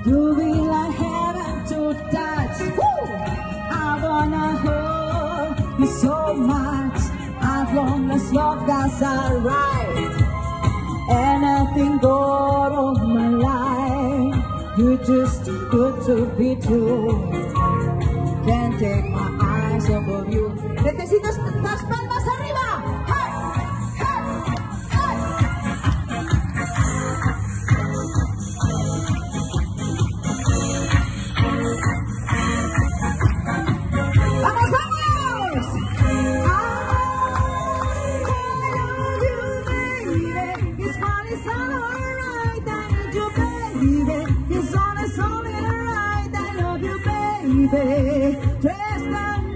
You be like heaven to touch. Woo! I wanna hold you so much. As long as love does alright. Anything good of my life. You're just too good to be true. Can't take my eyes off of you. Necesito las palmas arriba. ¡Hey! ¡Hey! ¡Hey! ¡Vamos, vamos! I love you, baby. It's fun, it's all alright. I need you, baby. It's all, it's only right. I love you, baby. Just